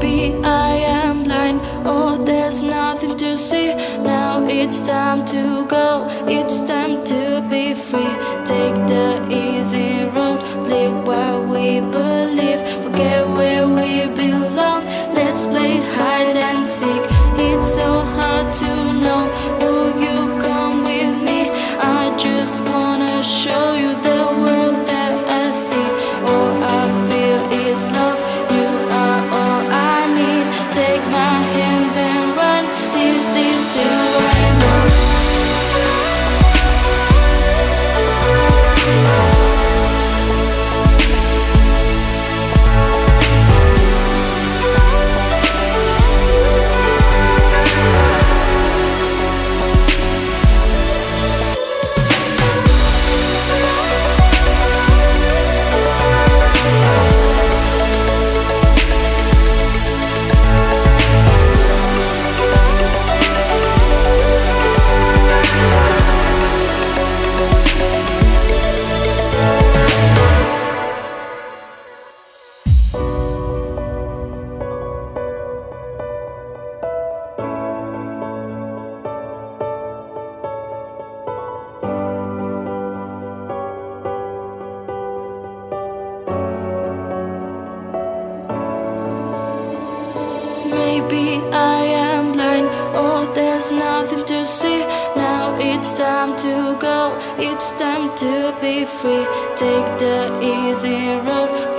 Maybe I am blind, or there's nothing to see. Now it's time to go, it's time to be free. Take the easy road, live what we believe. Forget where we belong, let's play hide and seek. It's so hard to know, will you come with me? I just wanna show you the world that I see. All I feel is love, you are all I need. Take my hand and run, this is who I know. Maybe I am blind, or there's nothing to see. Now it's time to go, it's time to be free. Take the easy road,